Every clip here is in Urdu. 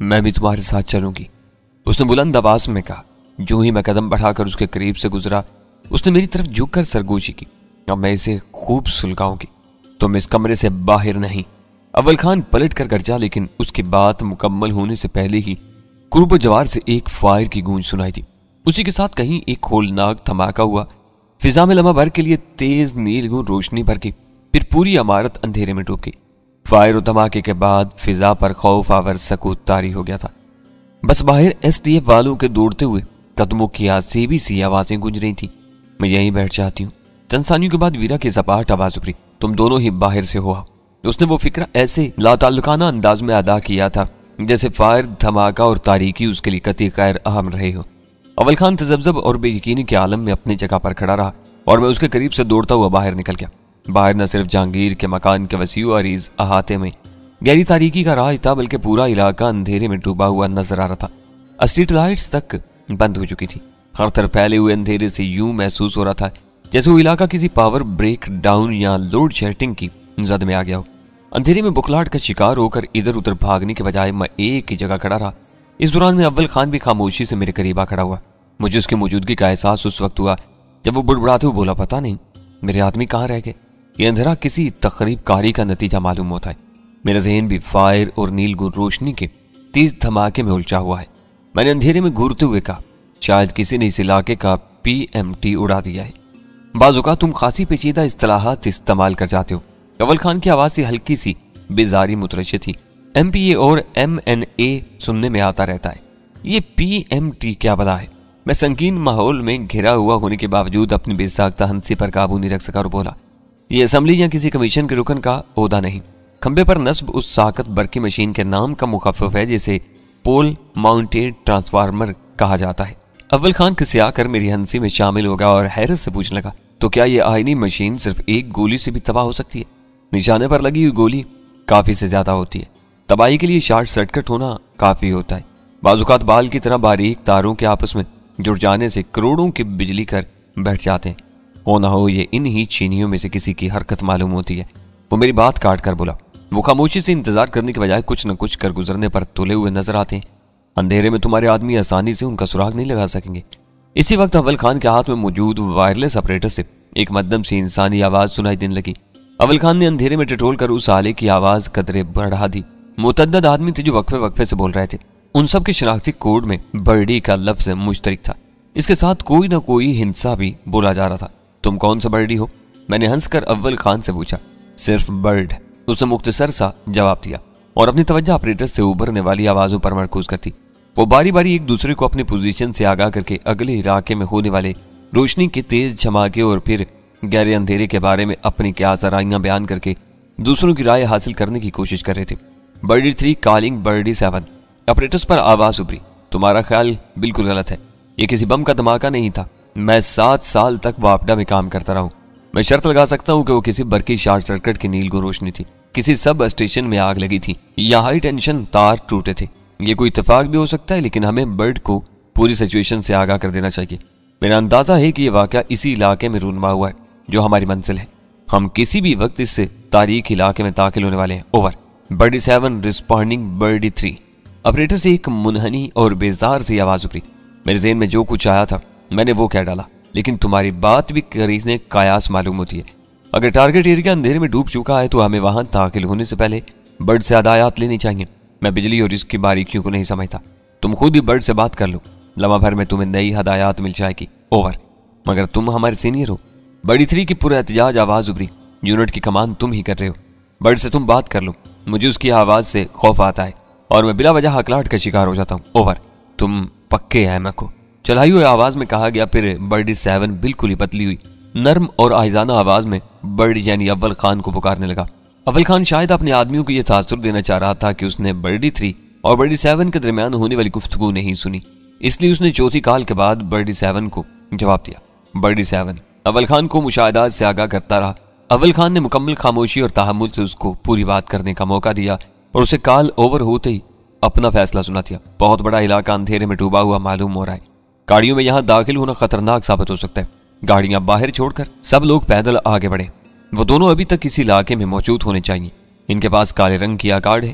میں بھی تمہارے ساتھ چلوں گی، اس نے بلند آواز میں کہا۔ جو ہی میں قدم بڑھا کر اس کے قریب سے گزرا، اس نے میری طرف جھک کر سرگوشی کی۔ اب میں اسے خوب سلگاؤں گی، تم اس کمرے سے باہر نہیں۔ اول خان پلٹ کر گرجا، لیکن اس کی بات مکمل ہونے سے پہلے ہی قرب و جوار سے ایک فائر کی گونج سنائی دی۔ اسی کے ساتھ کہیں ایک ہولناک دھماکہ ہوا۔ فضا میں لمحہ بھر کے لیے تیز نیل گون روشنی بھر گئی، پھر پوری عمارت اندھیرے میں ڈوب گئی۔ فائر و دھماکے کے بعد فضا پر خوف آور سکوت طاری ہو گیا تھا۔ بس باہر ایس ٹی ایف والوں کے دوڑتے ہوئے قدموں کی آسیبی سی آوازیں گونج رہی تھیں۔ میں یہیں بیٹھ جاتی ہوں۔ چند ثانیوں کے بعد ویرا کی زپاٹ آواز ابھری، تم دونوں ہی باہر سے ہو۔ اس نے وہ فکرہ ایسے لا تعلقانہ انداز میں ادا کیا تھا جیسے فائر، دھماکہ اور تاریکی اس کے لیے قطعی غیر اہم رہے ہو۔ اول خان تذبذب اور بے یقینی کے عالم میں اپنی جگہ پر کھڑا رہا اور میں اس کے قریب سے دوڑتا ہوا باہر نکل گیا۔ باہر نہ صرف جہانگیر کے مکان کے وسیع و عریض احاطے میں گہری تاریکی کا راج تھا، بلکہ پورا علاقہ اندھیرے میں ڈوبا ہوا نظر آ رہا تھا۔ اسٹریٹ لائٹس تک بند ہو چکی تھی۔ ہر طرف پھیلے ہوئے اندھیرے سے یوں محسوس ہو رہا تھا جیسے وہ علاقہ کسی پاور بریک ڈاؤن یا لوڈ شیڈنگ کی زد میں آ گیا ہو۔ اندھیرے میں بکھلاہٹ کا شکار ہو کر ادھر ادھر بھاگنے کے بجائے میں ایک ہی جگہ کھڑا رہا۔ اس دوران میں اول خان بھی خاموشی سے میرے قریب آ کھڑا ہوا۔ مجھے اس کی موجودگی کا احساس اس وقت ہوا جب وہ بڑبڑاتے ہوئے بولا، پتہ نہیں میرے آدمی کہاں رہ گئے۔ یہ اندھیرا کسی تخریب کاری کا نتیجہ معلوم ہوتا ہے۔ میرا ذہن بھی فائر اور نیل گون روشنی کے تیز دھماکے میں الجھا ہوا ہے۔ میں نے اندھیرے میں گھورتے ہوئے کہا، شاید کسی نے اس علاقے کا PMT اڑا دیا ہے۔ بعض اوقات تم خاصی پیچیدہ اصطلاحات استعمال کر جاتے ہو۔ اول خان کی آواز سے ہلکی سی بیزاری مترشح تھی۔ MPA اور MNA سننے میں آتا رہتا ہے، یہ PMT کیا بلا ہے؟ میں سنگین ماحول میں گھرا ہوا ہونے کے باوجود اپنی بے ساختہ ہنسی پر قابو نہیں رکھ سکا اور بولا، یہ اسمبلی یا کسی کمیشن کے رکن کا عہدہ نہیں۔ کھمبے پر نصب اس ساکت برقی مشین کے نام کا مخفف ہے جسے پول ماؤنٹیڈ ٹرانسفارمر کہا جاتا ہے۔ اول خان کسیا کر میری ہنسی میں شامل ہو گیا اور حیرت سے پوچھنے لگا، تو کیا یہ آئینی مشین صرف ایک گولی سے بھی تباہ ہو سکتی ہے؟ نشانے پر لگی ہوئی گولی کافی سے زیادہ ہوتی ہے، تباہی کے لیے شارٹ سرکٹ ہونا کافی ہوتا ہے۔ بعض اوقات بال کی طرح باریک تاروں کے آپس میں جڑ جانے سے کروڑوں کی بجلی کر بیٹھ جاتے ہیں۔ ہو نہ ہو یہ ان ہی چینیوں میں سے کسی کی حرکت معلوم ہوتی ہے۔ وہ میری بات کاٹ کر بولا، وہ خاموشی سے انتظار کرنے کے بجائے کچھ نہ کچھ کر گزرنے پر تلے ہوئے نظر آتے ہیں۔ اندھیرے میں تمہارے آدمی آسانی سے ان کا سراغ نہیں لگا سکیں گے۔ اسی وقت اول خان کے ہاتھ میں موجود وائرلیس آپریٹر سے ایک مدھم سی انسانی آواز سنائی دینے لگی۔ اول خان نے اندھیرے میں ٹٹول کر اس آلے کی آواز قدرے بڑھا دی۔ متعدد آدمی تھے جو وقفے وقفے سے بول رہے تھے۔ ان سب کے شناختی کوڈ میں برڈی کا لفظ مشترک تھا۔ اس کے ساتھ کوئی نہ کوئی ہنسا بھی بولا جا رہا تھا۔ تم کون سا برڈی ہو؟ میں نے ہنس کر اول خان سے پوچھا۔ صرف برڈ، اس نے مختصر سا جواب دیا اور اپنی توجہ آپریٹر سے ابھرنے والی آوازوں پر مرکوز کرتی۔ وہ باری باری ایک دوسرے کو اپنی پوزیشن سے آگاہ کر کے اگلے علاقے میں ہونے والے روشنی کے تیز جھماکے اور پھر گہرے اندھیرے کے بارے میں اپنی کیا ذرائیاں بیان کر کے دوسروں کی رائے حاصل کرنے کی کوشش کر رہے تھے۔ برڈی 3 کالنگ برڈی 7۔ آپریٹرز پر آواز ابھری، تمہارا خیال بالکل غلط ہے، یہ کسی بم کا دھماکہ نہیں تھا۔ میں 7 سال تک واپڈا میں کام کرتا رہا ہوں، میں شرط لگا سکتا ہوں کہ وہ کسی برقی شارٹ سرکٹ کی نیل گون روشنی تھی، کسی سب اسٹیشن میں آگ لگی تھی یا ہائی ٹینشن تار ٹوٹے تھے۔ یہ کوئی اتفاق بھی ہو سکتا ہے، لیکن ہمیں برڈ کو پوری سچویشن سے آگاہ کر دینا چاہیے۔ میرا اندازہ ہے کہ یہ واقعہ اسی علاقے میں رونما ہوا ہے جو ہماری منزل ہے۔ ہم کسی بھی وقت اس تاریخ علاقے میں داخل ہونے والے ہیں۔ Over. Birdie 7 responding birdie 3۔ Operator سے ایک منحنی اور بیزار سی آواز ابھری۔ میرے ذہن میں جو کچھ آیا تھا میں نے وہ کہہ ڈالا، لیکن تمہاری بات بھی قریض قیاس معلوم ہوتی ہے۔ اگر ٹارگٹ ایریا اندھیرے میں ڈوب چکا ہے تو ہمیں وہاں داخل ہونے سے پہلے برڈ سے ہدایات لینی چاہیے۔ میں بجلی اور اس کی باریکیوں کو نہیں سمجھتا، تم خود ہی برڈ سے بات کر لو، لمحہ بھر میں تمہیں نئی ہدایات مل جائے گی۔ اوور۔ مگر تم ہمارے سینئر ہو۔ برڈی 3 کی پورا احتجاج آواز ابھری، یونٹ کی کمان تم ہی کر رہے ہو، برڈ سے تم بات کر لو۔ مجھے اس کی آواز سے خوف آتا ہے اور میں بلا وجہ ہکلاہٹ کا شکار ہو جاتا ہوں۔ اوور۔ تم پکے احمق کو، چلائی ہوئی آواز میں کہا گیا۔ پھر برڈی 7 بالکل ہی بدلی ہوئی نرم اور آہستانہ آواز میں برڈ یعنی اول خان کو پکارنے لگا۔ اول خان شاید اپنے آدمیوں کو یہ تاثر دینا چاہ رہا تھا کہ اس نے برڈی 3 اور برڈی 7 کے درمیان ہونے والی گفتگو نہیں سنی، اس لیے اس نے چوتھی کال کے بعد برڈی 7 کو جواب دیا۔ برڈی 7 اول خان کو مشاہدات سے آگاہ کرتا رہا۔ اول خان نے مکمل خاموشی اور تحمل سے اس کو پوری بات کرنے کا موقع دیا اور اسے کال اوور ہوتے ہی اپنا فیصلہ سنا دیا۔ بہت بڑا علاقہ اندھیرے میں ڈوبا ہوا معلوم ہو رہا ہے، گاڑیوں میں یہاں داخل ہونا خطرناک ثابت ہو سکتا ہے۔ گاڑیاں باہر چھوڑ کر سب لوگ پیدل آگے بڑھے۔ وہ دونوں ابھی تک اسی علاقے میں موجود ہونے چاہیے، ان کے پاس کالے رنگ کی آکاڑ ہے،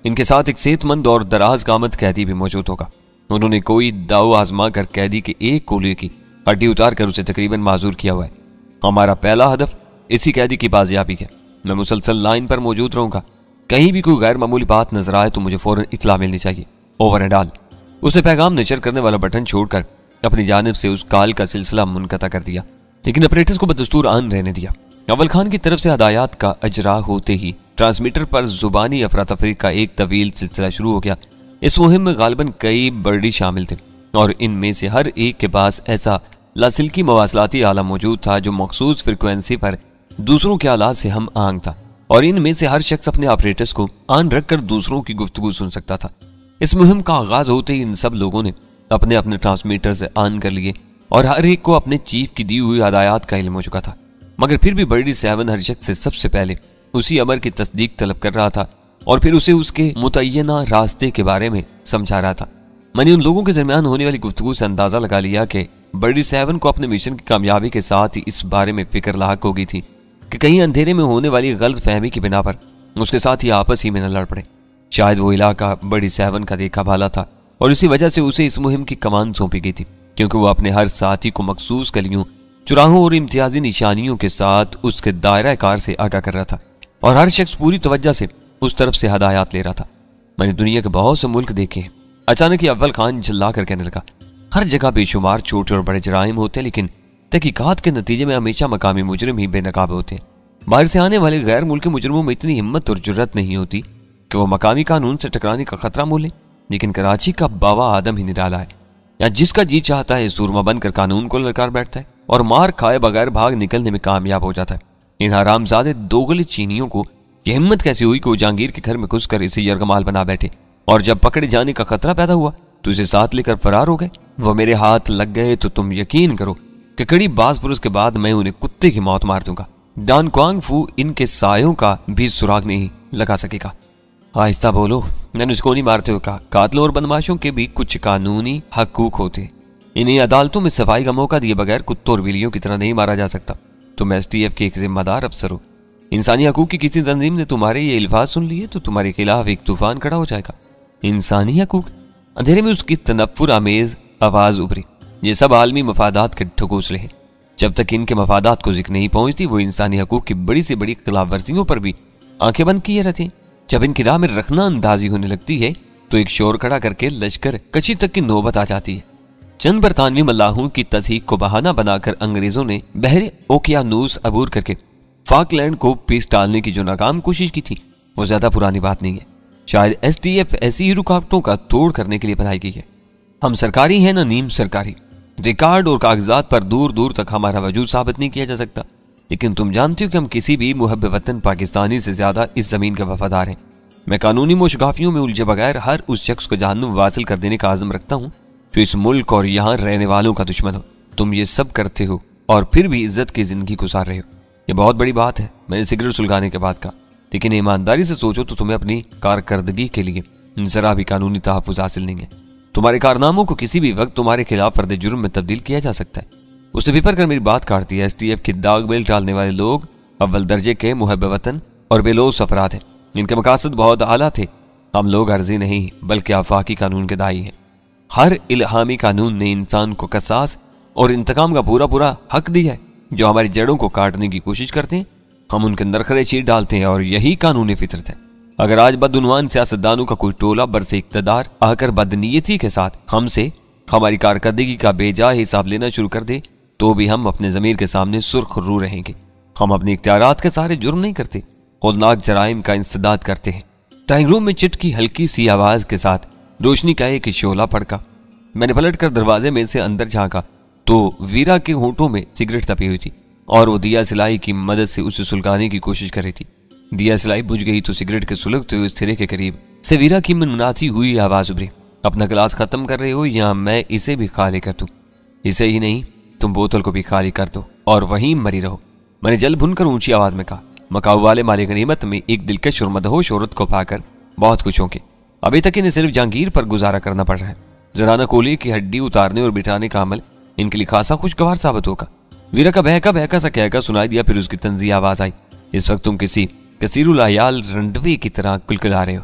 ان کے ساتھ ایک صحت مند اور دراز قامت قیدی بھی موجود ہوگا۔ انہوں نے کوئی داؤ آزما کر قیدی کے ایک کولے کی ہڈی اتار کر اسے تقریباً معذور کیا ہوا ہے۔ ہمارا پہلا ہدف اسی قیدی کی بازیابی ہے۔ میں مسلسل لائن پر موجود رہوں گا، کہیں بھی کوئی غیر معمولی بات نظر آئے تو مجھے فوراً اطلاع ملنی چاہیے۔ Over and all. اس نے پیغام نشر کرنے والا بٹن چھوڑ کر اپنی جانب سے اس کال کا سلسلہ منقطع کر دیا، لیکن اپریٹس کو بدستور آن رہنے دیا۔ اول خان کی طرف سے ہدایات کا اجرا ہوتے ہی ٹرانسمیٹر پر زبانی افراتفری کا ایک طویل سلسلہ شروع ہو گیا۔ اس مہم میں غالباً کئی برڈی شامل تھے، اور ان میں سے ہر ایک کے پاس ایسا لاسلکی مواصلاتی آلہ موجود تھا جو مخصوص فریکوینسی پر دوسروں کے آلات سے ہم آہنگ تھا، اور ان میں سے ہر شخص اپنے آپریٹرز کو آن رکھ کر دوسروں کی گفتگو سن سکتا تھا۔ اس مہم کا آغاز ہوتے ہی ان سب لوگوں نے اپنے اپنے ٹرانسمیٹرز آن کر لیے، اور ہر ایک کو اپنے چیف کی دی ہوئی ہدایات کا علم ہو چکا تھا۔ مگر پھر بھی برڈی 7 ہر شخص سے سب سے پہلے اسی امر کی تصدیق طلب کر رہا تھا، اور پھر اسے اس کے متعینہ راستے کے بارے میں سمجھا رہا تھا۔ میں نے ان لوگوں کے درمیان ہونے والی گفتگو سے اندازہ لگا لیا کہ برڈی 7 کو اپنے مشن کی کامیابی کے ساتھ ہی اس بارے میں فکر لاحق ہو گئی تھی کہ کہیں اندھیرے میں ہونے والی غلط فہمی کی بنا پر اس کے ساتھ ہی آپس ہی میں نہ لڑ پڑے۔ شاید وہ علاقہ برڈی 7 کا دیکھا بھالا تھا، اور اسی وجہ سے اسے اس مہم کی کمان سونپی گئی تھی، کیونکہ وہ اپنے ہر ساتھی کو مخصوص گلیوں، چراہوں اور امتیازی نشانیوں کے ساتھ اس کے دائرہ کار سے آگاہ کر رہا تھا، اور ہر شخص پوری توجہ سے اس طرف سے ہدایات لے رہا تھا۔ میں نے دنیا کے بہت سے ملک دیکھے ہیں۔ اچانک ہی اول خان جھلا کر کہنے لگا، ہر جگہ بے شمار چھوٹے اور بڑے جرائم ہوتے ہیں، لیکن تحقیقات کے نتیجے میں ہمیشہ مقامی مجرم ہی بے نقاب ہوتے ہیں۔ باہر سے آنے والے غیر ملکی مجرموں میں اتنی ہمت اور جرت نہیں ہوتی کہ وہ مقامی قانون سے ٹکرانے کا خطرہ مول لیں، لیکن کراچی کا باوا آدم ہی نرالا ہے، یا جس کا جی چاہتا ہے سورما بن کر قانون کو للکار بیٹھتا ہے اور مار کھائے بغیر بھاگ نکلنے میں کامیاب ہو جاتا ہے۔ ان حرامزادے دوغلے چینیوں کو یہ ہمت کیسی ہوئی کہ وہ جہانگیر کے گھر میں گھس کر اسے یرغمال بنا بیٹھے، اور جب پکڑے جانے کا خطرہ پیدا ہوا تو اسے ساتھ لے کر فرار ہو گئے۔ وہ میرے ہاتھ لگ گئے تو تم یقین کرو کہ کڑی باز پرس کے بعد میں انہیں کتے کی موت مار دوں گا۔ ڈان کوانگ فو ان کے سایوں کا بھی سراغ نہیں لگا سکے گا۔ آہستہ بولو، میں نے اس کو نہیں مارتے ہوئے کہا۔ قاتلوں اور بدماشوں کے بھی کچھ قانونی حقوق ہوتے ہیں، انہیں عدالتوں میں صفائی کا موقع دیے بغیر کتوں اور بلیوں کی طرح نہیں مارا جا سکتا۔ تم ایس ٹی ایف کے ایک ذمہ دار افسر ہو، انسانی حقوق کی کسی تنظیم نے تمہارے یہ الفاظ سن لیے تو تمہارے خلاف ایک طوفان کھڑا ہو جائے گا۔ انسانی حقوق؟ اندھیرے میں اس کی تنفر آمیز آواز ابھری۔ یہ سب عالمی مفادات کے ٹھکوسلے ہیں، جب تک ان کے مفادات کو ذکر نہیں پہنچتی وہ انسانی حقوق کی بڑی سے بڑی خلاف ورزیوں پر بھی آنکھیں بند کیے رہتے ہیں۔ جب ان کی راہ میں رکھنا اندازی ہونے لگتی ہے تو ایک شور کھڑا کر کے لشکر کچی تک کی نوبت آ جاتی ہے۔ چند برطانوی ملاحوں کی تضحیک کو بہانہ بنا کر انگریزوں نے بحر اوقیانوس عبور کر کے فاک لینڈ کو پیس ڈالنے کی جو ناکام کوشش کی تھی وہ زیادہ پرانی بات نہیں ہے۔ شاید ایس ٹی ایف ایسی ہی رکاوٹوں کا توڑ کرنے کے لیے بنائی گئی ہے۔ ہم سرکاری ہیں نہ نیم سرکاری، ریکارڈ اور کاغذات پر دور دور تک ہمارا وجود ثابت نہیں کیا جا سکتا، لیکن تم جانتے ہو کہ ہم کسی بھی محب وطن پاکستانی سے زیادہ اس زمین کے وفادار ہیں۔ میں قانونی موشگافیوں میں الجھے بغیر ہر اس شخص کو جہنم واصل کر دینے کا عزم رکھتا ہوں جو اس ملک اور یہاں رہنے والوں کا دشمن ہو۔ تم یہ سب کرتے ہو اور پھر بھی عزت کی زندگی گزار رہے ہو، یہ بہت بڑی بات ہے۔ میں نے سگریٹ سلگانے کے بعد کہا، لیکن ایمانداری سے سوچو تو تمہیں اپنی کارکردگی کے لیے ذرا بھی قانونی تحفظ حاصل نہیں ہے۔ تمہارے کارناموں کو کسی بھی وقت تمہارے خلاف فرد جرم میں تبدیل کیا جا سکتا ہے۔ اس نے پپر کر میری بات کاٹ دی۔ ایس ٹی ایف کی داغ بیل ڈالنے والے لوگ اول درجے کے محب وطن اور بے لوث افراد ہیں، ان کے مقاصد بہت اعلیٰ تھے۔ ہم لوگ عرضی نہیں بلکہ آفاقی قانون کے داعی ہیں۔ ہر الہامی قانون نے انسان کو قصاص اور انتقام کا پورا پورا حق دیا ہے۔ جو ہماری جڑوں کو کاٹنے کی کوشش کرتے ہیں ہم ان کے اندر خرے چیر ڈالتے ہیں، اور یہی قانون فطرت ہے۔ اگر آج بدعنوان سیاستدانوں کا کوئی ٹولہ برس اقتدار آ کر بدنیتی کے ساتھ ہم سے ہماری کارکردگی کا بے جا حساب لینا شروع کر دے تو بھی ہم اپنے ضمیر کے سامنے سرخ رو رہیں گے۔ ہم اپنے اختیارات کے سارے جرم نہیں کرتے، ہولناک جرائم کا انسداد کرتے ہیں۔ ڈرائنگ روم میں چٹ کی ہلکی سی آواز کے ساتھ روشنی کا ایک شعلہ پھڑکا۔ میں نے پلٹ کر دروازے میں سے اندر جھانکا تو ویرا کے ہونٹوں میں سگریٹ تپی ہوئی تھی اور وہ دیا سلائی کی مدد سے اسے سلگانے کی کوشش کر رہی تھی۔ دیا سلائی بجھ گئی تو سگریٹ کے سلگتے ہوئے سرے کے قریب سے ویرا کی منمناتی ہوئی آواز ابھری، اپنا گلاس ختم کر رہے ہو یا میں اسے بھی خالی کر دوں؟ اسے ہی نہیں تم بوتل کو بھی خالی کر دو اور وہیں مری رہو۔ میں نے جل بھن کر اونچی آواز میں کہا۔ مکاؤ والے مالک غنیمت میں ایک دلکش اور مدہوش عورت کو پا کر بہت کچھ ہوں گے۔ ابھی تک انہیں صرف جہانگیر پر گزارا کرنا پڑ رہا ہے۔ زرانہ کولے کی ہڈی اتارنے اور بٹھانے کا عمل ان کے لیے خاصا خوشگوار ثابت ہوگا۔ ویرا کا بہکا بہکا سا کہکا سنائی دیا، پھر اس کی طنزیہ آواز آئی، اس وقت تم کسی کثیر العیال رنڈوے کی طرح کلکلا رہے ہو۔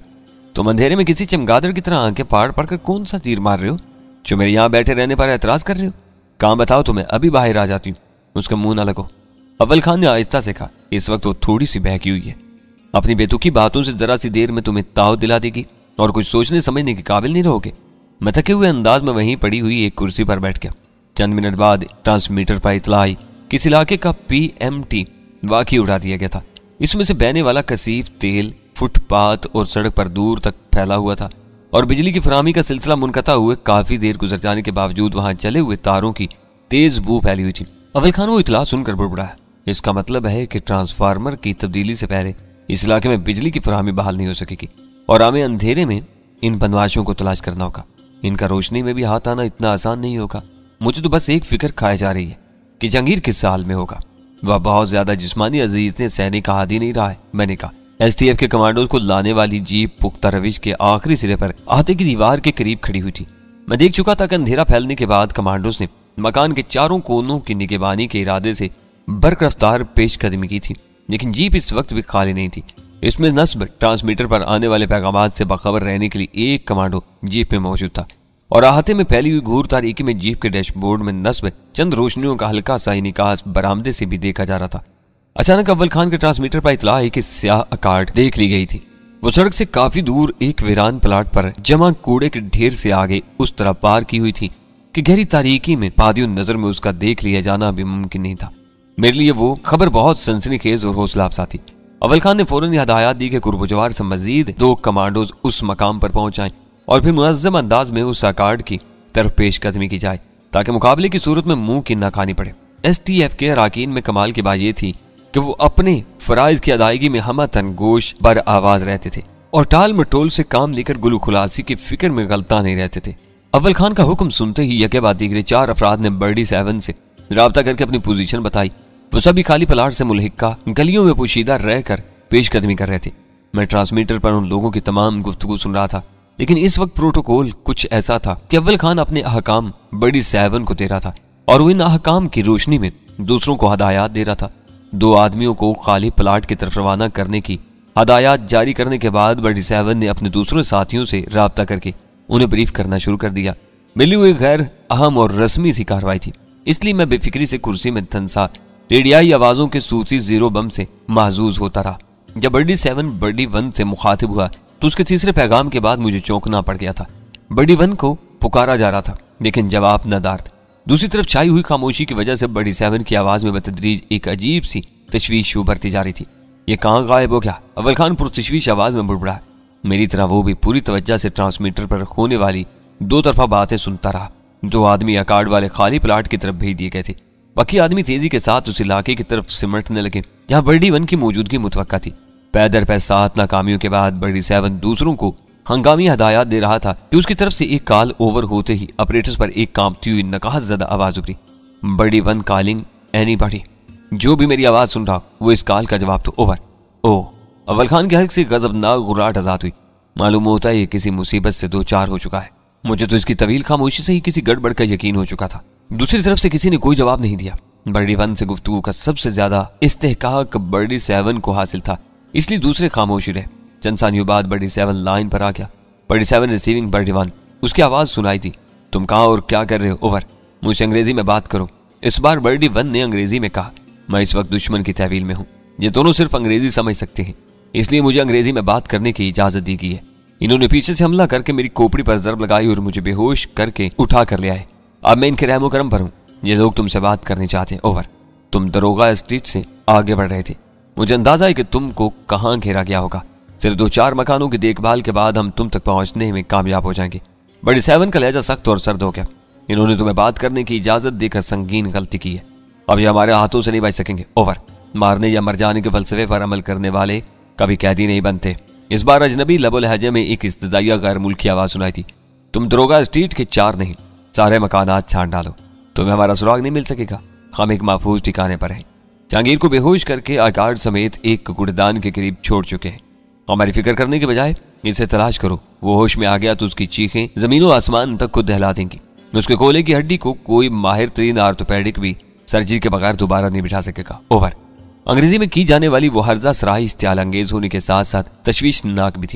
तुम अंधेरे में किसी चमगादड़ की तरह आंखें पाड़ पड़ कर कौन सा तीर मार रहे हो जो मेरे यहाँ बैठे रहने पर एतराज कर रहे हो? काम बताओ, तुम्हें अभी बाहर आ जाती हूँ। उसका मुंह न लगो, अव्वल खान ने आहिस्ता से कहा। इस वक्त वो थोड़ी सी बहकी हुई है, अपनी बेतुकी बातों से जरा सी देर में तुम्हें ताव दिला देगी और कुछ सोचने समझने के काबिल नहीं रहोगे। मैं थके हुए अंदाज में वहीं पड़ी हुई एक कुर्सी पर बैठ गया। चंद मिनट बाद ट्रांसमीटर पर इतला आई कि इस इलाके का PMT वाकई उड़ा दिया गया था। इसमें से बहने वाला कसीफ तेल फुटपाथ और सड़क पर दूर तक फैला हुआ था और बिजली की फराहमी का सिलसिला मुनक़ता हुए काफी देर गुजर जाने के बावजूद वहां चले हुए तारों की तेज बू फैली हुई थी। अव्वल खान वो इतला सुनकर बुड़बुड़ाया। इसका मतलब है कि ट्रांसफार्मर की तब्दीली से पहले इस इलाके में बिजली की फराहमी बहाल नहीं हो सकेगी और हमें अंधेरे में इन बदमाशों को तलाश करना होगा। इनका रोशनी में भी हाथ आना इतना आसान नहीं होगा। मुझे तो बस एक फिक्र खाई जा रही है कि जहांगीर किस हाल में होगा। वह बहुत ज्यादा जिस्मानी अजीज सैनिक का आदी नहीं रहा है। मैंने कहा, STF के कमांडोज को लाने वाली जीप पुख्ता रविश के आखिरी सिरे पर आते की दीवार के करीब खड़ी हुई थी। मैं देख चुका था कि अंधेरा फैलने के बाद कमांडोज ने मकान के चारों कोनों की निगहबानी के इरादे से बर्क रफ्तार पेशकदमी की थी, लेकिन जीप इस वक्त भी खाली नहीं थी। इसमें नस्ब ट्रांसमीटर पर आने वाले पैगामात से बाखबर रहने के लिए एक कमांडो जीप में मौजूद था और अहाते में फैली हुई घूर तारीकी में जीप के डैशबोर्ड में नस्ब चंद रोशनियों का हल्का सा निकास बरामदे से भी देखा जा रहा था। अचानक अव्वल खान के ट्रांसमीटर पर इतला आई कि स्याह अकार्ड देख ली गई थी। वो सड़क से काफी दूर एक वीरान प्लाट पर जमा कूड़े के ढेर से आगे उस तरह पार की हुई थी कि गहरी तारीकी में पादियों नजर में उसका देख लिया जाना भी मुमकिन नहीं था। मेरे लिए वो खबर बहुत सनसनीखेज और हौसला अफजा थी। अव्वल खान ने फौरन हदायत दी कि कुर्बजवार से मजीद 2 कमांडोज उस मकाम पर पहुंचाएं और फिर मुनज़्ज़म अंदाज में उस अकार्ड की तरफ पेशकदमी की जाए ताकि मुकाबले की सूरत में मुंह की ना खानी पड़े। STF के अरकान में कमाल की बात यह थी कि वो अपने फराइज की अदायगी में हमतन गोश बर आवाज रहते थे और टाल मटोल से काम लेकर गुलू खुलासी की फिक्र में गलता नहीं रहते थे। अव्वल खान का हुक्म सुनते ही यके बाद दीगरे 4 अफराद ने बर्डी 7 से राब्ता करके अपनी पोजीशन बताई। वो सभी खाली प्लाट से मुल्हिका गलियों में पोशीदा रहकर पेशकदमी कर रहे थे। मैं ट्रांसमीटर पर उन लोगों की तमाम गुफ्तगू सुन रहा था, लेकिन इस वक्त प्रोटोकॉल कुछ ऐसा था कि अव्वल खान अपने अहकाम बर्डी 7 को दे रहा था और वो इन अहकाम की रोशनी में दूसरों को हदायत दे रहा था। 2 आदमियों को खाली प्लाट की तरफ रवाना करने की हदायत जारी करने के बाद बर्डी 7 ने अपने दूसरे साथियों से राब्ता करके उन्हें ब्रीफ करना शुरू कर दिया। मिली हुई गैर अहम और रस्मी सी कार्रवाई थी, इसलिए मैं बेफिक्री से कुर्सी में थनसा रेडियाई आवाजों के सूती जीरो बम से महजूज होता रहा। जब बर्डी 7 बर्डी 1 से मुखातिब हुआ तो उसके तीसरे पैगाम के बाद मुझे चौंकना पड़ गया था। बर्डी 1 को पुकारा जा रहा था लेकिन जवाब नदार था। दूसरी तरफ छाई हुई खामोशी की वजह से बर्डी 7 की आवाज में बतदरीज एक अजीब सी तशवीश उभरती जा रही थी। ये कहाँ गायब हो गया? अव्वल खान पुरतशवीश आवाज में बुड़बुड़ा। मेरी तरह वो भी पूरी तवज्जो से ट्रांसमीटर पर होने वाली 2 तरफा बातें सुनता रहा। 2 आदमी अकार्ड वाले खाली प्लाट की तरफ भेज दिए गए थे। बाकी आदमी तेजी के साथ उस इलाके की तरफ सिमटने लगे जहां बर्डी 1 की मौजूदगी मुतवक्का थी। पैदर पै 7 नाकामियों के बाद बर्डी 7 दूसरों को हंगामी हदायत दे रहा था कि उसकी तरफ से एक कॉल ओवर होते ही ऑपरेटर्स पर एक कांपती हुई नकाहत ज़दा आवाज उभरी। Birdie 1 calling anybody. जो भी मेरी आवाज सुन रहा वो इस कॉल का जवाब तो ओवर। ओह, अव्वल खान के हल्क से गजबनाक गुर्राहट आजाद हुई। मालूम होता है ये किसी मुसीबत से 2-4 हो चुका है। मुझे तो इसकी तवील खामोशी से ही किसी गड़बड़ का यकीन हो चुका था। दूसरी तरफ से किसी ने कोई जवाब नहीं दिया। बर्डी 1 से गुफ्तगू का सबसे ज्यादा इस्तेहकाक बर्डी 7 को हासिल था, इसलिए दूसरे खामोशी रहे। चंद सानियों बाद बर्डी 7 लाइन पर आ गया। Birdie 7 receiving birdie 1। उसकी आवाज सुनाई थी। तुम कहाँ और क्या कर रहे हो? ओवर। मुझसे अंग्रेजी में बात करो। इस बार बर्डी 1 ने अंग्रेजी में कहा। मैं इस वक्त दुश्मन की तहवील में हूँ। ये दोनों सिर्फ अंग्रेजी समझ सकते हैं, इसलिए मुझे अंग्रेजी में बात करने की इजाजत दी गई है। इन्होंने पीछे से हमला करके मेरी खोपड़ी पर जरब लगाई और मुझे बेहोश करके उठा कर ले आए। अब मैं इनके रहमो करम पर हूँ। ये लोग तुमसे बात करनी चाहते हैं। ओवर। तुम दरोगा स्ट्रीट से आगे बढ़ रहे थे। मुझे अंदाजा है कि तुमको कहाँ घेरा गया होगा। सिर्फ 2-4 मकानों की देखभाल के बाद हम तुम तक पहुंचने में कामयाब हो जाएंगे। बर्डी 7 का लहजा सख्त और सर्द हो गया। इन्होंने तुम्हें बात करने की इजाजत देकर संगीन गलती की है। अब ये हमारे हाथों से नहीं बच सकेंगे। ओवर। मारने या मर जाने के फलसफे पर अमल करने वाले कभी कैदी नहीं बनते। इस बार अजनबी लबो लहजे में एक इस्तदाइया गैर मुल्की आवाज सुनाई थी। तुम दरोगा स्ट्रीट के 4 नहीं, सारे मकानात छान डालो। तुम्हें हमारा सुराग नहीं मिल सकेगा। हम एक महफूज ठिकाने पर हैं। जहांगीर को बेहोश करके आकार्ड समेत एक कूड़ेदान के करीब छोड़ चुके हैं। हमारी फिक्र करने के बजाय इसे तलाश करो। वो होश में आ गया तो उसकी चीखें जमीनों आसमान तक को दहला देंगी। उसके कोले की हड्डी को कोई माहिर तरीन आर्थोपेडिक भी सर्जरी के बगैर दोबारा नहीं बिठा सकेगा। ओवर। अंग्रेजी में की जाने वाली वो हर्जा सराही इस्तेआल अंगेज होने के साथ साथ तशवीशनाक भी थी।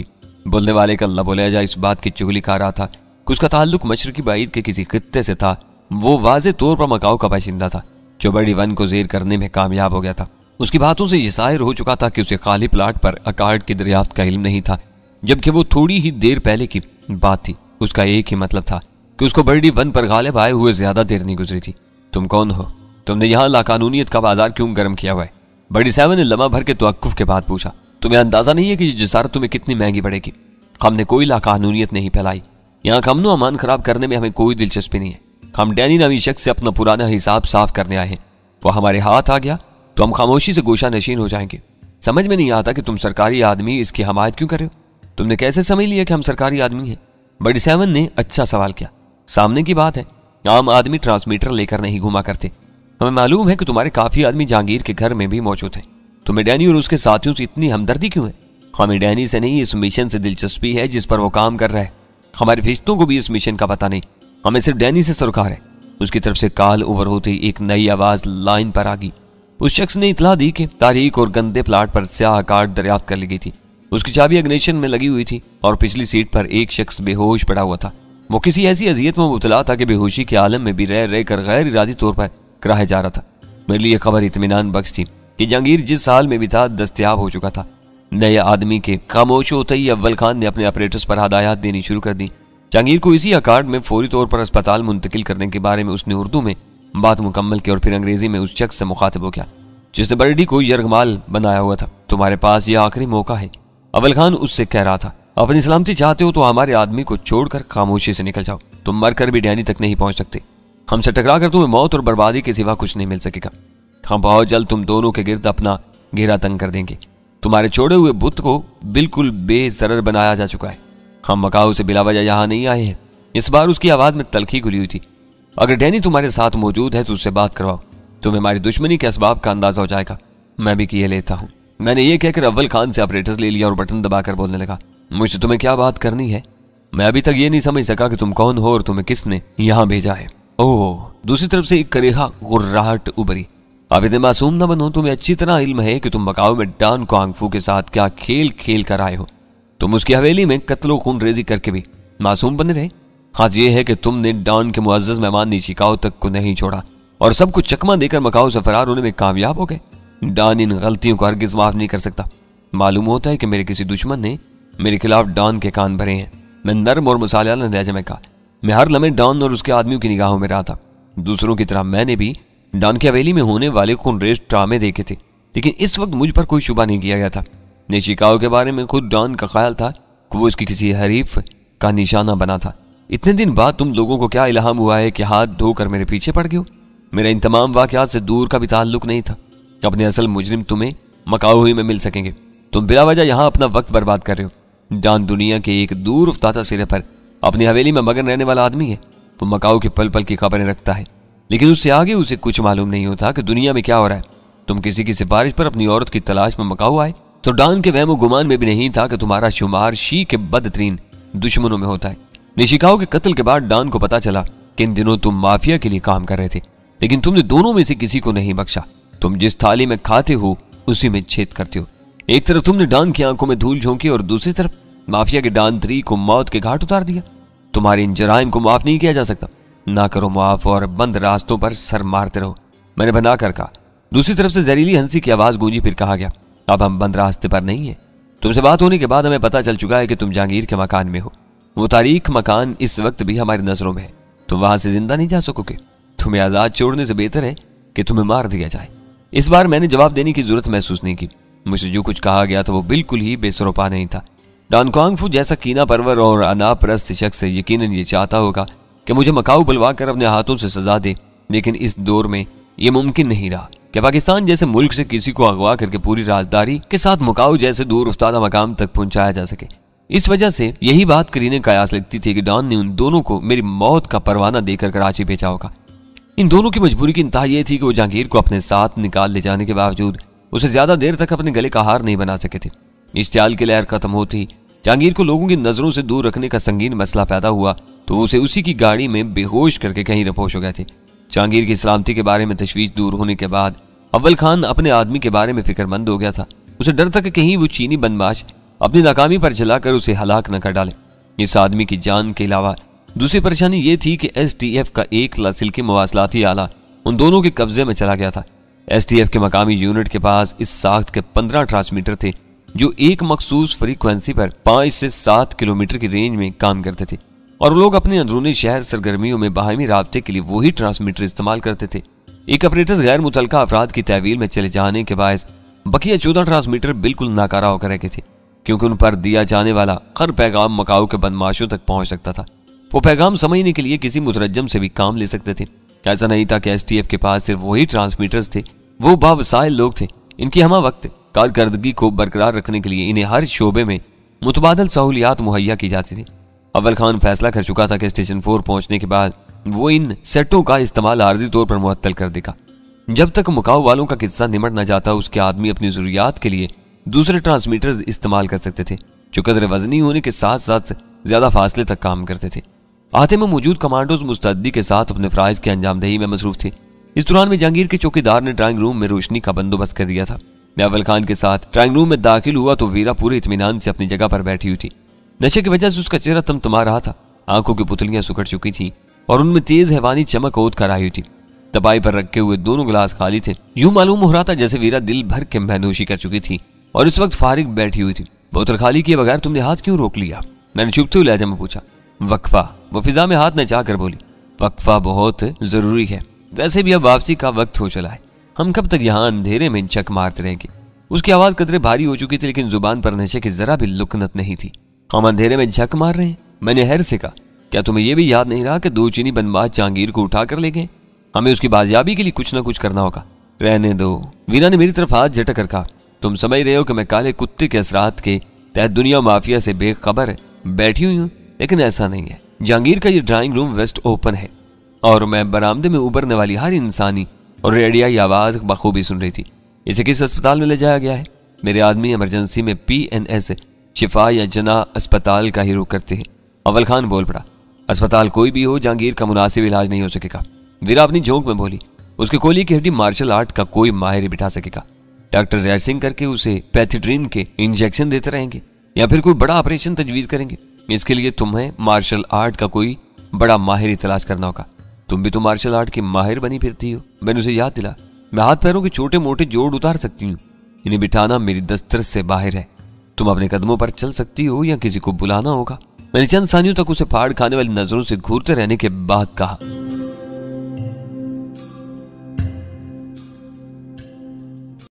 بولنے والے کا لب و لہجہ اس بات کی چغلی کھا رہا تھا کہ اس کا تعلق مشرقی بعید کے کسی خطے سے تھا۔ وہ واضح طور پر مکاؤ کا باشندہ تھا جو بڑی ون کو زیر کرنے میں کامیاب ہو گیا تھا۔ اس کی باتوں سے یہ ظاہر ہو چکا تھا کہ اسے خالی پلاٹ پر اکارڈ کی دریافت کا علم نہیں تھا، جبکہ وہ تھوڑی ہی دیر پہلے کی بات تھی۔ اس کا ایک ہی مطلب تھا کہ اس کو بڑی ون پر غالب آئے ہوئے زیادہ دیر نہیں گزری تھی۔ تم کون ہو؟ تم نے یہاں لاقانونیت کا بازار کیوں گرم کیا ہوا ہے؟ بڑی سیون نے لمحہ بھر کے توقف کے بعد پوچھا۔ تمہیں اندازہ نہیں ہے کہ یہ جسارت تمہیں کتنی مہنگی پڑے گی؟ ہم نے کوئی لاقانونیت نہیں پھیلائی، یہاں کا امن و امان خراب کرنے میں ہمیں کوئی دلچسپی نہیں ہے۔ ہم ڈینی نامی شخص سے اپنا پرانا حساب صاف کرنے آئے ہیں، وہ ہمارے ہاتھ آ گیا تو ہم خاموشی سے گوشہ نشین ہو جائیں گے۔ سمجھ میں نہیں آتا کہ تم سرکاری آدمی اس کی حمایت کیوں کر رہے ہو؟ تم نے کیسے سمجھ لیا کہ ہم سرکاری آدمی ہیں؟ بڑی سیون نے اچھا سوال کیا۔ سامنے کی بات ہے، عام آدمی ٹرانسمیٹر لے کر نہیں گھوما کرتے۔ ہمیں معلوم ہے کہ تمہارے کافی آدمی جہانگیر کے گھر میں بھی موجود ہیں۔ تمہیں ڈینی اور اس کے ساتھیوں سے اتنی ہمدردی کیوں ہے؟ ہمیں ڈینی سے نہیں، اس مشن سے دلچسپی ہے جس پر وہ کام کر رہا ہے۔ ہمارے فرشتوں کو بھی اس مشن کا پتہ نہیں، ہمیں صرف ڈینی سے سرکار ہے۔ اس کی طرف سے کال اوور ہوتے ہی ایک نئی آواز لائن پر آ گئی۔ اس شخص نے اطلاع دی کہ تاریک اور گندے پلاٹ پر سیاہ کارڈ دریافت کر لی گئی تھی۔ اس کی چابی اگنیشن میں لگی ہوئی تھی اور پچھلی سیٹ پر ایک شخص بے ہوش پڑا ہوا تھا۔ وہ کسی ایسی اذیت میں مبتلا تھا کہ بے ہوشی کے عالم میں بھی رہ کر غیر ارادی طور پر کراہے جا رہا تھا۔ میرے لیے خبر اطمینان بخش تھی کہ جہانگیر جس حال میں بھی تھا دستیاب ہو چکا تھا۔ نئے آدمی کے خاموش ہوتے ہی اول خان نے اپنے آپریٹرز پر ہدایات دینی شروع کر دی۔ جہانگیر کو اسی اکارڈ میں فوری طور پر اسپتال منتقل کرنے کے بارے میں اس نے اردو میں بات مکمل کی اور پھر انگریزی میں اس شخص سے مخاطب ہو گیا جس نے برڈی کو یرغمال بنایا ہوا تھا۔ تمہارے پاس یہ آخری موقع ہے، اول خان اس سے کہہ رہا تھا۔ اپنی سلامتی چاہتے ہو تو ہمارے آدمی کو چھوڑ کر خاموشی سے نکل جاؤ۔ تم مر کر بھی ڈینی تک نہیں پہنچ سکتے۔ ہم سے ٹکرا کر تمہیں موت اور بربادی کے سوا کچھ نہیں مل سکے گا۔ ہم بہت جلد تم دونوں کے گرد اپنا گھیرا تنگ کر دیں گے۔ تمہارے چھوڑے ہوئے بت کو بالکل بے ضرر بنایا جا چکا ہے۔ ہم مکاؤ سے بلا وجہ یہاں نہیں آئے ہیں۔ اس بار اس کی آواز میں تلخی گھلی ہوئی تھی۔ اگر ڈینی تمہارے ساتھ موجود ہے تو اس سے بات کرواؤ، تمہیں ہماری دشمنی کے اسباب کا اندازہ ہو جائے گا۔ میں بھی کیے لیتا ہوں۔ میں نے یہ کہہ کر اول خان سے آپریٹرز لے لیا اور بٹن دبا کر بولنے لگا، مجھ سے تمہیں کیا بات کرنی ہے؟ میں ابھی تک یہ نہیں سمجھ سکا کہ تم کون ہو اور تمہیں کس نے یہاں بھیجا ہے۔ اوہ، دوسری طرف سے ایک کریہا غراہٹ ابری۔ اب اتنے معصوم نہ بنو، تمہیں اچھی طرح علم ہے کہ تم مکاؤ میں ڈان کوانگ فو کے ساتھ کیا کھیل کھیل کر آئے ہو۔ تم اس کی حویلی میں قتل و خون ریزی کر کے بھی معصوم بنے رہے۔ حق یہ ہے کہ تم نے ڈان کے معزز مہمان نیشیکاؤ تک کو نہیں چھوڑا اور سب کو چکما دے کر مکاؤ سے فرار ہونے میں کامیاب ہو گئے۔ ڈان ان غلطیوں کو ہرگز معاف نہیں کر سکتا۔ معلوم ہوتا ہے کہ میرے کسی دشمن نے میرے خلاف ڈان کے کان بھرے ہیں۔ میں نرم اور مصالحہ لہجے میں کہا، میں ہر لمحے ڈان اور اس کے آدمیوں کی نگاہوں میں رہا تھا۔ دوسروں کی طرح میں نے بھی ڈان کی حویلی میں ہونے والے خون ریز ڈرامے دیکھے تھے، لیکن اس وقت مجھ پر کوئی شبہ نہیں کیا گیا تھا۔ نیشیکاؤ کے بارے میں خود ڈان کا خیال تھا کہ وہ اس کی کسی حریف کا نشانہ بنا تھا۔ اتنے دن بعد تم لوگوں کو کیا الہام ہوا ہے کہ ہاتھ دھو کر میرے پیچھے پڑ گئے ہو؟ میرا ان تمام واقعات سے دور کا بھی تعلق نہیں تھا۔ اپنے اصل مجرم تمہیں مکاؤ ہی میں مل سکیں گے۔ تم بلا وجہ یہاں اپنا وقت برباد کر رہے ہو۔ ڈان دنیا کے ایک دور افتادہ سرے پر اپنی حویلی میں مگن رہنے والا آدمی ہے۔ وہ مکاؤ کے پل پل کی خبریں رکھتا ہے، لیکن اس سے آگے اسے کچھ معلوم نہیں ہوتا کہ دنیا میں کیا ہو رہا ہے۔ تم کسی کی سفارش پر اپنی عورت کی تلاش میں مکاؤ آئے تو ڈان کے وہم و گمان میں بھی نہیں تھا کہ تمہارا شمار شی کے بدترین دشمنوں میں ہوتا ہے۔ نیشیکاؤ کے قتل کے بعد ڈان کو پتا چلا کہ ان دنوں تم مافیا کے لیے کام کر رہے تھے، لیکن تم نے دونوں میں سے کسی کو نہیں بخشا۔ تم جس تھالی میں کھاتے ہو اسی میں چھید کرتے ہو۔ ایک طرف تم نے ڈان کی آنکھوں میں دھول جھونکی اور دوسری طرف مافیا کے ڈان 3 کو موت کے گھاٹ اتار دیا۔ تمہارے ان جرائم کو معاف نہیں کیا جا سکتا۔ نہ کرو معاف اور بند راستوں پر سر مارتے رہو، میں نے بنا کر کہا۔ دوسری طرف سے زہریلی ہنسی کی آواز گونجی، پھر کہا گیا، اب ہم بند راستے پر نہیں ہیں۔ تم سے بات ہونے کے بعد ہمیں پتہ چل چکا ہے کہ تم جہانگیر کے مکان میں ہو۔ وہ تاریخ مکان اس وقت بھی ہماری نظروں میں ہے۔ تم وہاں سے زندہ نہیں جا سکو گے۔ تمہیں آزاد چھوڑنے سے بہتر ہے کہ تمہیں مار دیا جائے۔ اس بار میں نے جواب دینے کی ضرورت محسوس نہیں کی۔ مجھ سے جو کچھ کہا گیا تو وہ بالکل ہی بے سروپا نہیں تھا۔ ڈان کوانگ فو جیسا کینہ پرور اور انا پرست شخص یقیناً یہ چاہتا ہوگا کہ مجھے مکاؤ بلوا کر اپنے ہاتھوں سے سزا دے، لیکن اس دور میں یہ ممکن نہیں رہا کہ پاکستان جیسے ملک سے کسی کو اغوا کر کے پوری رازداری کے ساتھ مکاؤ جیسے دور افتادہ مقام تک پہنچایا جا سکے۔ اس وجہ سے یہی بات کرینے قیاس لگتی تھی کہ ڈان نے ان دونوں کو میری موت کا پروانہ دے کر کراچی بھیجا ہوگا۔ ان دونوں کی مجبوری کی انتہا یہ تھی کہ وہ جہانگیر کو اپنے ساتھ نکال لے جانے کے باوجود اسے زیادہ دیر تک اپنے گلے کا ہار نہیں بنا سکے تھے۔ اشتعال کی لہر ختم ہوتی جہانگیر کو لوگوں کی نظروں سے دور رکھنے کا سنگین مسئلہ پیدا ہوا تو اسے اسی کی گاڑی میں بے ہوش کر کے کہیں رپوش ہو گئے تھے۔ جہانگیر کی سلامتی کے بارے میں تشویش دور ہونے کے بعد اول خان اپنے آدمی کے بارے میں فکر مند ہو گیا تھا۔ اسے ڈر تھا کہ کہیں وہ چینی بدماش अपनी नाकामी पर जला कर उसे हलाक न कर डालें। इस आदमी की जान के अलावा दूसरी परेशानी ये थी कि STF का एक लासिल्की मवासलाती आला उन दोनों के कब्जे में चला गया था। STF के मकामी यूनिट के पास इस साख्त के 15 ट्रांसमीटर थे जो एक मखसूस फ्रीक्वेंसी पर 5 से 7 किलोमीटर की रेंज में काम करते थे, और लोग अपने अंदरूनी शहर सरगर्मियों में बाहमी राब्ते के लिए वही ट्रांसमीटर इस्तेमाल करते थे। एक ऑपरेटर्स गैर मुतलका अफराद की तहवील में चले जाने के बायस बकिया 14 ट्रांसमीटर बिल्कुल नाकारा होकर रह गए थे, क्योंकि उन पर दिया जाने वाला हर पैगाम मकाऊ के बदमाशों तक पहुंच सकता था। वो पैगाम समझने के लिए किसी मुतरज्जम से भी काम ले सकते थे। ऐसा नहीं था कि STF के पास सिर्फ वही ट्रांसमीटर्स थे। वो बावसाइल लोग थे। इनकी हमा वक्त कारकर्दगी को बरकरार रखने के लिए इन्हें हर शोबे में मुतबादल सहूलियात मुहैया की जाती थी। अव्वल खान फैसला कर चुका था कि स्टेशन 4 पहुंचने के बाद वो इन सेटों का इस्तेमाल आर्जी तौर पर मुअत्तल कर देगा। जब तक मकाऊ वालों का किस्सा निमट न जाता, उसके आदमी अपनी जरूरियात के लिए दूसरे ट्रांसमीटर्स इस्तेमाल कर सकते थे जो कदर वजनी होने के साथ साथ ज्यादा फासले तक काम करते थे। आते में मौजूद कमांडोज मुस्तैदी के साथ अपने फराइज की अंजामदही में मसरूफ थे। इस दौरान में जहांगीर के चौकीदार ने ड्राइंग रूम में रोशनी का बंदोबस्त कर दिया था। मैं अव्वल खान के साथ ड्राइंग रूम में दाखिल हुआ तो वीरा पूरे इत्मीनान से अपनी जगह पर बैठी हुई थी। नशे की वजह से उसका चेहरा तमतमा रहा था। आंखों की पुतलियां सुकड़ चुकी थी और उनमें तेज हैवानी चमक ओद कर आई हुई थी। दबाई पर रखे हुए दोनों गिलास खाली थे। यूं मालूम हो रहा था जैसे वीरा दिल भर के महनोशी कर चुकी थी और इस वक्त फारिग बैठी हुई थी। बोतल खाली किए बगैर तुमने हाथ क्यों रोक लिया? मैंने चुपते हुए लहजे में पूछा। वक्फा। वो फिजा में हाथ नचा कर बोली। वक्फा बहुत जरूरी है, वैसे भी अब वापसी का वक्त हो चला है। हम कब तक यहाँ अंधेरे में चक मारते रहेंगे? उसकी आवाज कदरे भारी हो चुकी थी, लेकिन जुबान पर नशे की जरा भी लुकनत नहीं थी। हम अंधेरे में झक मार रहे हैं? मैंने हैर से कहा। क्या तुम्हें यह भी याद नहीं रहा कि 2 चीनी बदमाश जहांगीर को उठा कर ले गए? हमें उसकी बाजियाबी के लिए कुछ ना कुछ करना होगा। रहने दो। वीरा ने मेरी तरफ हाथ झटक कर कहा। तुम समझ रहे हो कि मैं काले कुत्ते के असरात के तहत दुनिया माफिया से बेखबर बैठी हुई हूँ, लेकिन ऐसा नहीं है। जहांगीर का ये ड्राइंग रूम वेस्ट ओपन है और मैं बरामदे में उभरने वाली हर इंसानी और रेडियाई आवाज बखूबी सुन रही थी। इसे किस अस्पताल में ले जाया गया है? मेरे आदमी इमरजेंसी में PNS शिफा या जना अस्पताल का ही रुख करते हैं। अव्वल खान बोल पड़ा। अस्पताल कोई भी हो, जहांगीर का मुनासिब इलाज नहीं हो सकेगा। वीरा अपनी झोंक में बोली। उसके कोहली की हड्डी मार्शल आर्ट का कोई माहिर बिठा सकेगा। डॉक्टर रेसिंग करके उसे पैथिड्रिन के इंजेक्शन देते रहेंगे या फिर कोई बड़ा ऑपरेशन तजवीज करेंगे। इसके लिए तुम्हें मार्शल आर्ट का कोई बड़ा माहिर ही तलाश करना होगा। तुम भी तो मार्शल आर्ट की माहिर बनी फिरती हो। मैंने उसे याद दिला। मैं हाथ पैरों के छोटे मोटे जोड़ उतार सकती हूँ, इन्हें बिठाना मेरी दस्तरस से बाहर है। तुम अपने कदमों पर चल सकती हो या किसी को बुलाना होगा। मैंने चंद सानियों तक उसे फाड़ खाने वाली नजरों से घूरते रहने के बाद कहा।